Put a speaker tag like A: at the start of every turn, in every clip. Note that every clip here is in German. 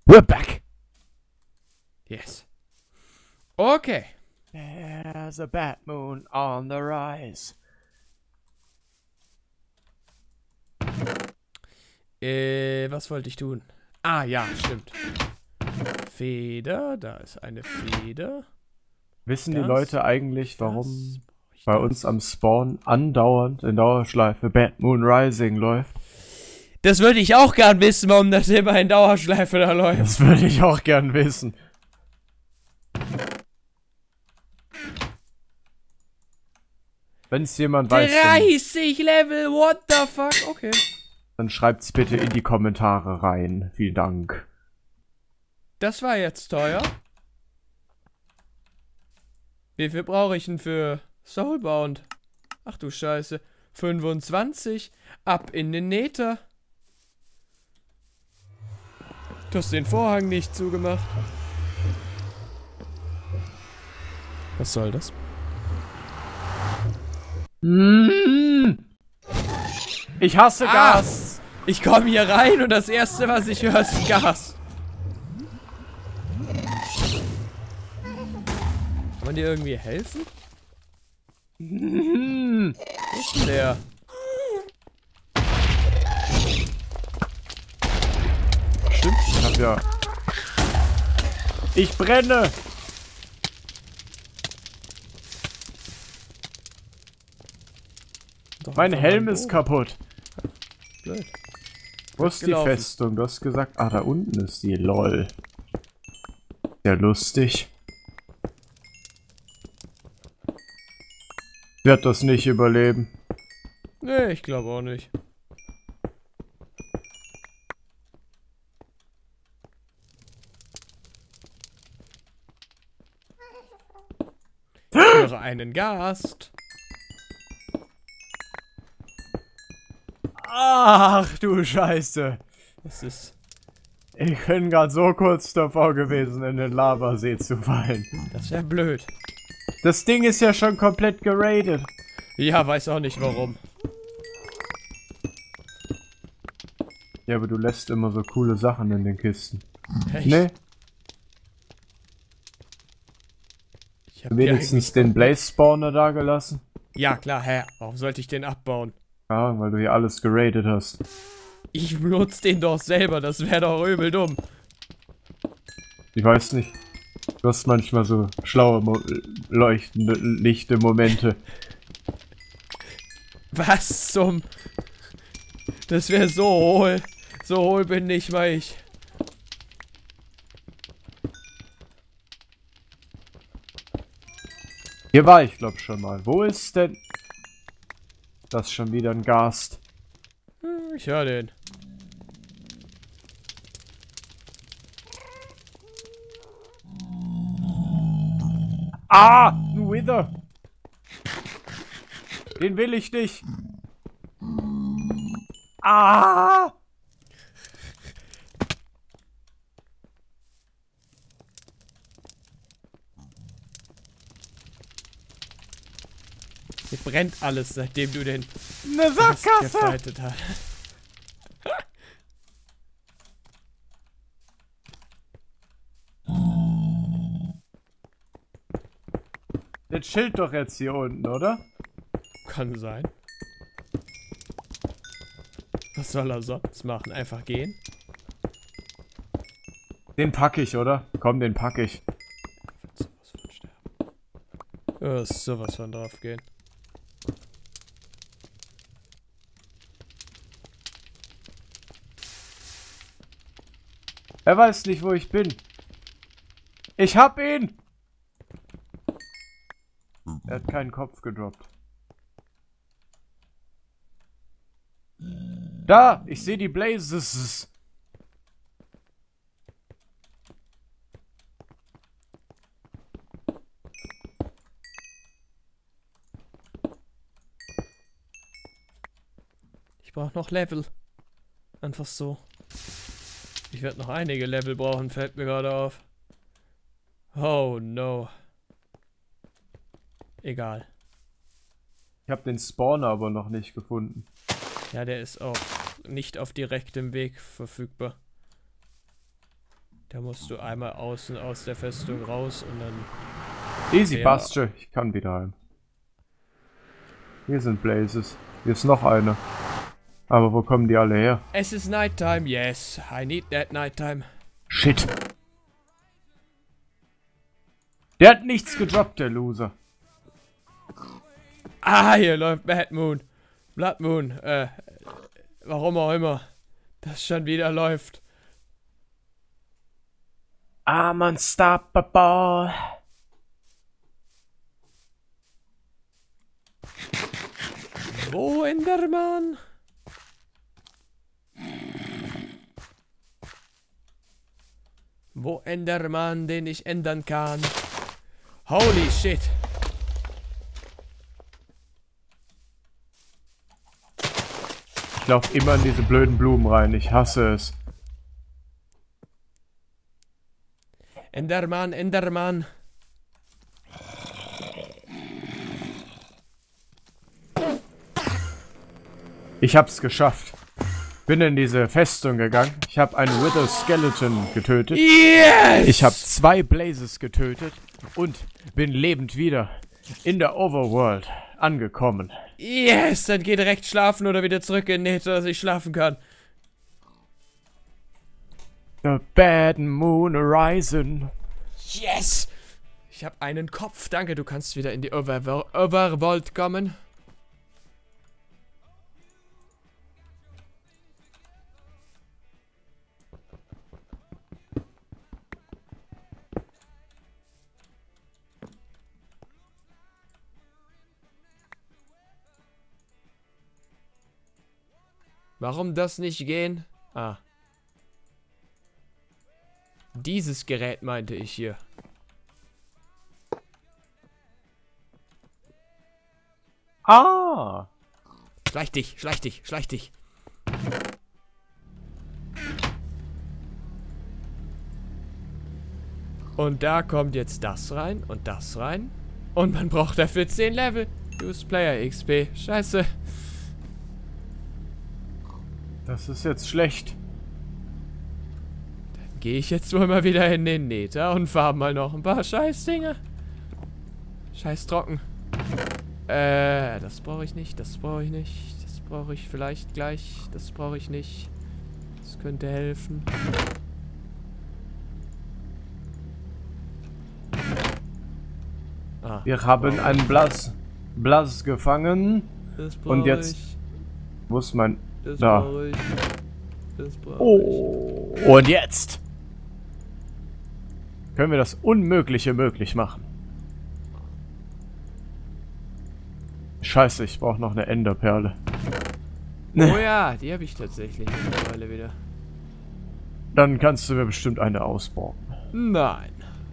A: We're back.
B: Yes. Okay.
A: There's a bad moon on the rise.
B: Was wollte ich tun? Ah, ja, stimmt. Feder, da ist eine Feder.
A: Wissen die
B: Das,
A: Leute eigentlich,
B: das,
A: warum bei uns am Spawn andauernd in Dauerschleife Bad Moon Rising läuft?
B: Das würde ich auch gern wissen, warum das immer in Dauerschleife da läuft.
A: Das würde ich auch gern wissen. Wenn es jemand weiß,
B: 30 Level, what the fuck? Okay.
A: dann schreibt's bitte in die Kommentare rein. Vielen Dank.
B: Das war jetzt teuer. Wie viel brauche ich denn für Soulbound? Ach du Scheiße. 25. Ab in den Nether. Du hast den Vorhang nicht zugemacht. Was soll das?
A: Ich hasse Gas.
B: Ich komme hier rein und das erste, was ich höre, ist Gas. Kann man dir irgendwie helfen? Wo ist denn der?
A: Stimmt, ich hab ja... Ich brenne!
B: Doch,
A: Mein
B: einfach
A: Helm
B: mal
A: ist
B: oben.
A: kaputt.
B: Blöd.
A: Wo ist die
B: gelaufen.
A: Festung? Du hast gesagt, ah, da unten ist die. Lol. Sehr lustig. Wird das nicht überleben.
B: Nee, ich glaube auch nicht. Ich höre einen Gast.
A: Ach du Scheiße.
B: Das ist...
A: Ich bin gerade so kurz davor gewesen, in den Lavasee zu fallen.
B: Das wäre blöd.
A: Das Ding ist ja schon komplett geradet.
B: Ja, weiß auch nicht warum.
A: Ja, aber du lässt immer so coole Sachen in den Kisten.
B: Echt?
A: Ne?
B: Ich hab
A: Wenigstens
B: die
A: den Blaze Spawner da gelassen.
B: Ja, klar, hä? Warum sollte ich den abbauen?
A: Ja, weil du hier alles geradet hast.
B: Ich benutze den doch selber, das wäre doch übel dumm.
A: Ich weiß nicht. Du hast manchmal so schlaue, leuchtende, lichte Momente.
B: Was zum... Das wäre so hohl. So hohl bin nicht mal ich.
A: Hier war ich, glaub schon mal. Wo ist denn... Das ist schon wieder ein Gast.
B: Ich höre den.
A: Ah! Ein Wither! Den will ich nicht! Ah!
B: Hier brennt alles, seitdem du den
A: Eine Sackgasse!
B: gefightet hast.
A: Der chillt doch jetzt hier unten, oder?
B: Kann sein. Was soll er sonst machen? Einfach gehen?
A: Den pack ich, oder? Komm, den pack ich.
B: Sowas von sterben. Ja, sowas von drauf gehen.
A: Er weiß nicht, wo ich bin. Ich hab ihn! Er hat keinen Kopf gedroppt. Da! Ich sehe die Blazes.
B: Ich brauche noch Level. Einfach so. Ich werde noch einige Level brauchen, fällt mir gerade auf. Oh no. Egal.
A: Ich habe den Spawner aber noch nicht gefunden.
B: Ja, der ist auch nicht auf direktem Weg verfügbar. Da musst du einmal außen aus der Festung raus und dann...
A: Easy,
B: Ja.
A: passt schon. Ich kann wieder heim. Hier sind Blazes. Hier ist noch eine. Aber wo kommen die alle her?
B: Es ist Nighttime, yes. I need that Nighttime.
A: Shit. Der hat nichts gedroppt, der Loser.
B: Ah, hier läuft Bad Moon. Blood Moon, warum auch immer. Das schon wieder läuft.
A: I'm unstoppable.
B: Wo Enderman? Wo Enderman, den ich ändern kann? Holy shit.
A: Ich lauf immer in diese blöden Blumen rein. Ich hasse es.
B: Enderman, Enderman.
A: Ich hab's geschafft. Bin in diese Festung gegangen. Ich habe einen Wither Skeleton getötet.
B: Yes!
A: Ich habe 2 Blazes getötet und bin lebend wieder in der Overworld angekommen.
B: Yes! Dann geh direkt schlafen oder wieder zurück in Nether, dass ich schlafen kann.
A: The Bad Moon Horizon.
B: Yes! Ich habe einen Kopf. Danke, du kannst wieder in die Overworld kommen. Warum das nicht gehen? Ah. Dieses Gerät meinte ich hier.
A: Ah!
B: Schleich dich, schleich dich, schleich dich. Und da kommt jetzt das rein und das rein. Und man braucht dafür 10 Level. Use Player XP. Scheiße.
A: Das ist jetzt schlecht.
B: Gehe ich jetzt wohl mal wieder in den Nether und farm mal noch ein paar Scheißdinge. Scheiß trocken. Das brauche ich nicht, das brauche ich nicht. Das brauche ich vielleicht gleich. Das brauche ich nicht. Das könnte helfen. Ah,
A: Wir haben einen Blass gefangen.
B: das
A: und jetzt-
B: ich.
A: Wo ist mein...
B: Das
A: Da.
B: brauche ich. Das brauche
A: Oh. Und jetzt können wir das Unmögliche möglich machen. Scheiße, ich brauche noch eine Enderperle.
B: ich. Oh ja, die habe ich tatsächlich mittlerweile wieder.
A: Dann kannst du mir bestimmt eine ausborgen.
B: Nein.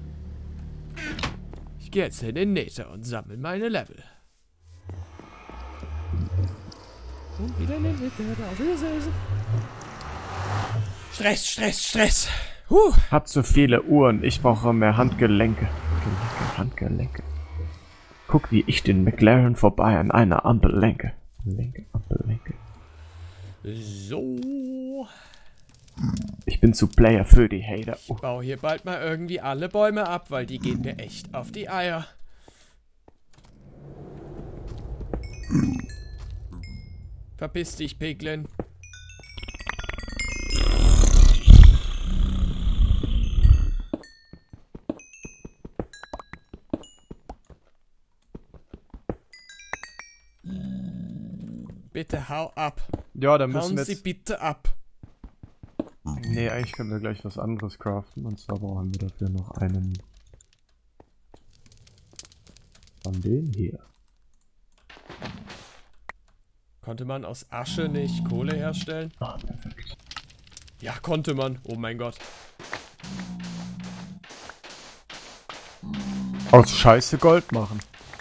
B: Ich gehe jetzt in den Nether und sammle meine Level. Und wieder in den Nether. Auf Wiedersehen. Stress, Stress, Stress.
A: Hab so viele Uhren, ich brauche mehr Handgelenke. Handgelenke. Guck, wie ich den McLaren vorbei an einer Ampel lenke. Ampel.
B: So.
A: Ich bin zu Player für die Hater.
B: Ich baue hier bald mal irgendwie alle Bäume ab, weil die gehen mir echt auf die Eier. Verpiss dich, Piglin. Bitte hau ab.
A: Ja, dann müssen
B: Hauen
A: wir
B: Sie
A: jetzt...
B: bitte ab.
A: Nee, eigentlich können wir gleich was anderes craften. Und zwar brauchen wir dafür noch einen... von den hier.
B: Konnte man aus Asche nicht Kohle herstellen?
A: Ah, perfekt.
B: Ja, konnte man. Oh mein Gott.
A: Aus Scheiße Gold machen.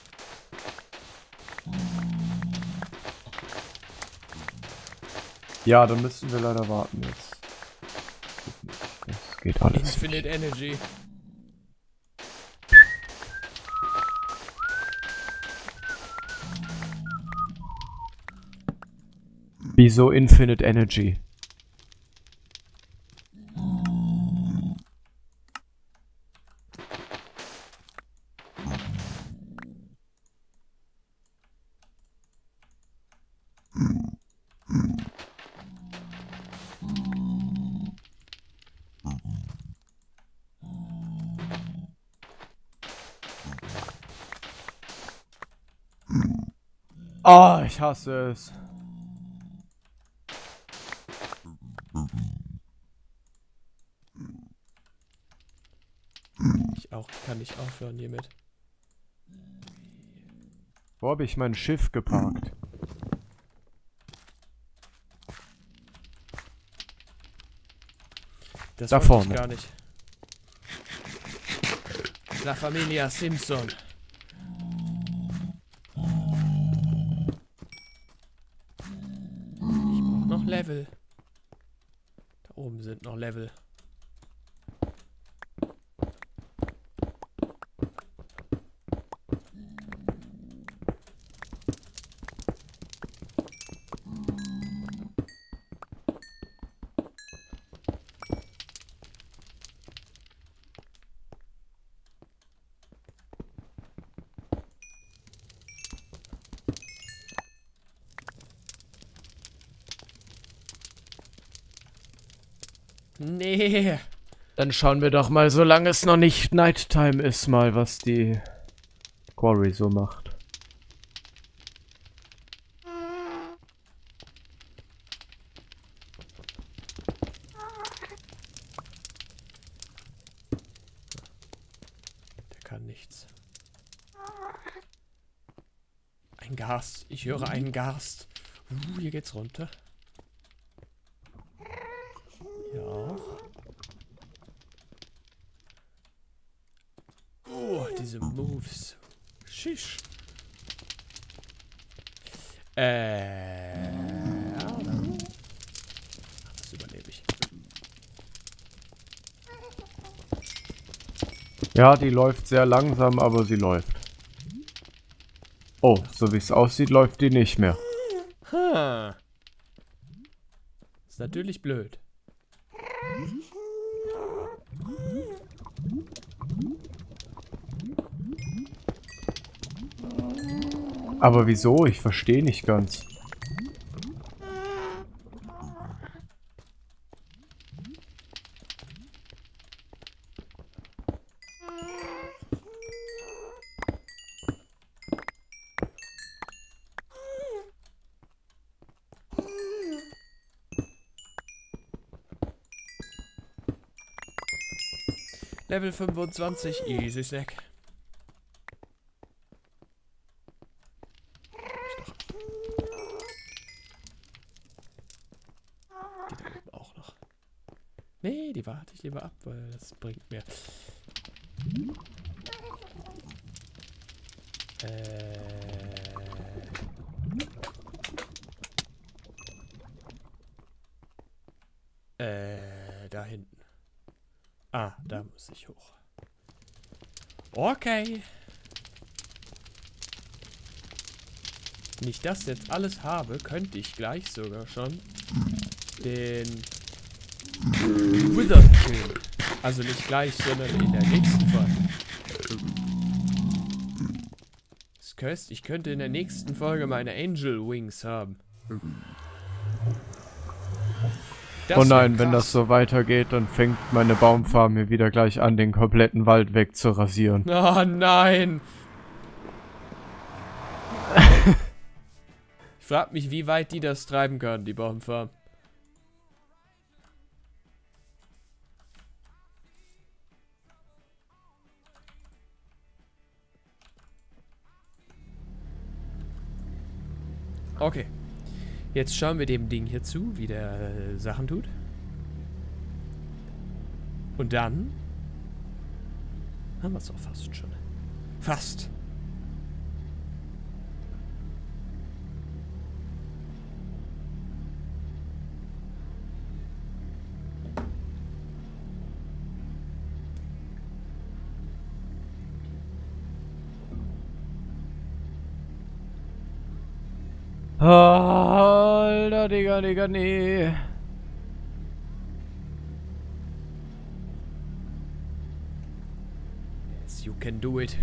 A: Ja, dann müssen wir leider warten jetzt. Das geht alles.
B: Infinite Energy.
A: Wieso Infinite Energy? Ah, ich hasse es.
B: Ich auch, kann nicht aufhören hiermit.
A: Wo habe ich mein Schiff geparkt?
B: Das
A: Da
B: wollte
A: vorne.
B: ich gar nicht. La Familia Simpson. Ich brauche noch Level. Da oben sind noch Level. Nee.
A: Dann schauen wir doch mal, solange es noch nicht Nighttime ist, mal, was die Quarry so macht.
B: Der kann nichts. Ein Gast. Ich höre einen Gast. Hier geht's runter. Hier auch. Diese Moves. Shish. Das überlebe ich.
A: Ja, die läuft sehr langsam, aber sie läuft. Oh, so wie es aussieht, läuft die nicht mehr.
B: Ha. Ist natürlich blöd.
A: Aber wieso? Ich verstehe nicht ganz.
B: Level 25, easy snack. Die da unten auch noch. Nee, die warte ich lieber ab, weil das bringt mir. Da hinten. Ah, da muss ich hoch. Okay. Wenn ich das jetzt alles habe, könnte ich gleich sogar schon den Wither killen. Also nicht gleich, sondern in der nächsten Folge. Ich könnte in der nächsten Folge meine Angel Wings haben.
A: Oh nein, wenn das so weitergeht, dann fängt meine Baumfarm hier wieder gleich an, den kompletten Wald wegzurasieren.
B: Oh nein! Ich frag mich, wie weit die das treiben können, die Baumfarm. Okay. Jetzt schauen wir dem Ding hier zu, wie der Sachen tut. Und dann haben wir es auch fast schon. Fast.
A: Alter, Digga, nee.
B: Yes, you can do it.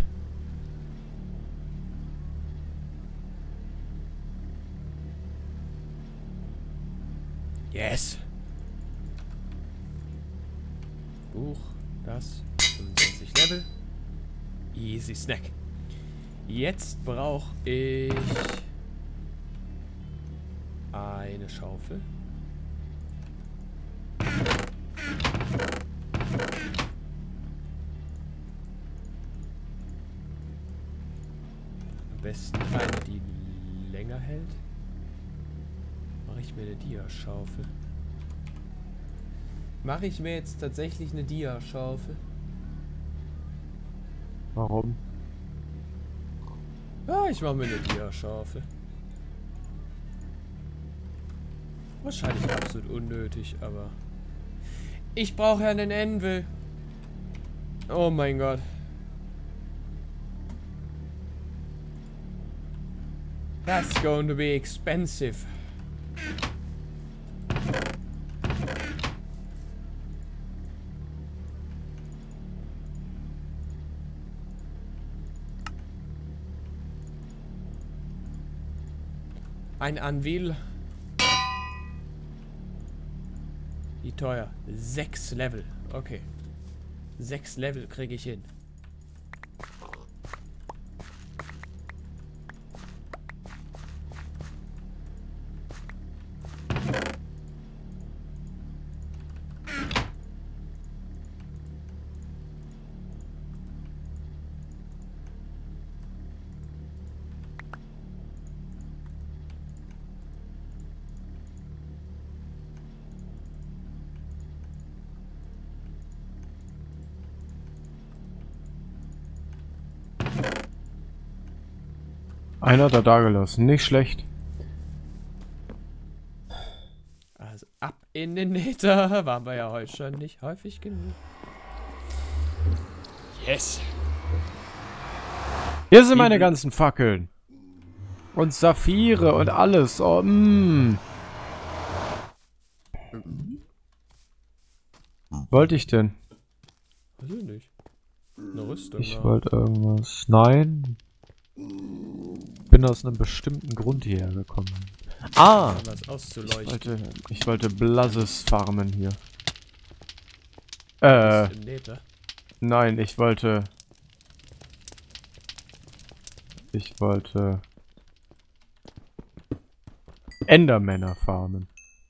B: Yes. Buch, das, 25 Level. Easy Snack. Jetzt brauche ich eine Schaufel. Am besten eine, die länger hält. Mache ich mir eine Dia-Schaufel. Mache ich mir jetzt tatsächlich eine Dia-Schaufel?
A: Warum?
B: Ja, ich mache mir eine Dia-Schaufel. Wahrscheinlich absolut unnötig, aber... Ich brauche ja einen Anvil. Oh mein Gott. That's going to be expensive. Ein Anvil. Wie teuer? 6 Level. Okay. 6 Level kriege ich hin.
A: Einer hat er da gelassen. Nicht schlecht.
B: Also ab in den Nether. Waren wir ja heute schon nicht häufig genug. Yes.
A: Hier sind meine ganzen Fackeln. Und Saphire und alles. Oh, Wollte ich denn?
B: Weiß ich nicht. Eine Rüstung.
A: Ich wollte irgendwas. Nein. Bin aus einem bestimmten Grund hierher gekommen. Ah!
B: Was auszuleuchten.
A: Ich wollte Blasses farmen hier.
B: Im Nether.
A: Nein, ich wollte Endermänner farmen.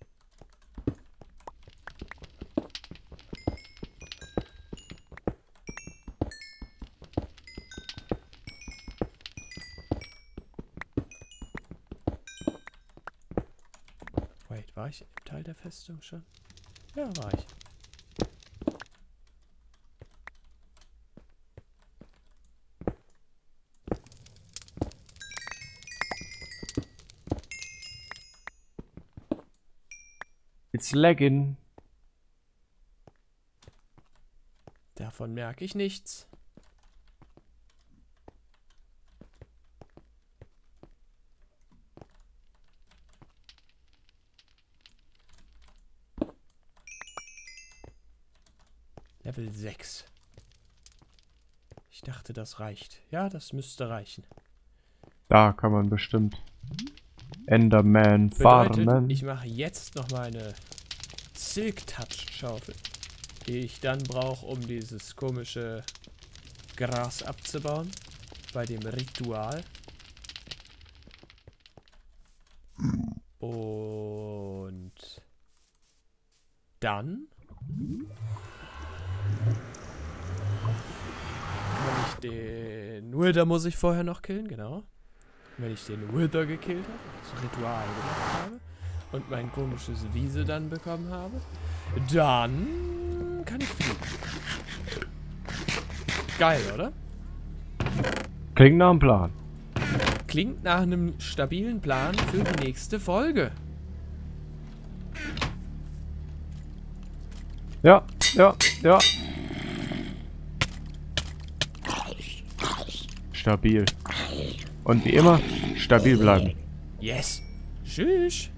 B: Wait, war ich im Teil der Festung schon? Ja, war ich.
A: It's lagging.
B: Davon merke ich nichts. Level 6. Ich dachte, das reicht. Ja, das müsste reichen.
A: Da kann man bestimmt Enderman farmen.
B: Ich mache jetzt noch mal eine Silk Touch Schaufel, die ich dann brauche, um dieses komische Gras abzubauen bei dem Ritual. Und dann wenn ich den Wither muss ich vorher noch killen, genau. Wenn ich den Wither gekillt habe, das Ritual gemacht habe und mein komisches Wiese dann bekommen habe, dann kann ich fliegen. Geil, oder?
A: Klingt nach einem Plan.
B: Klingt nach einem stabilen Plan für die nächste Folge.
A: Ja, ja, ja. Stabil. Und wie immer, stabil bleiben.
B: Yes. Tschüss.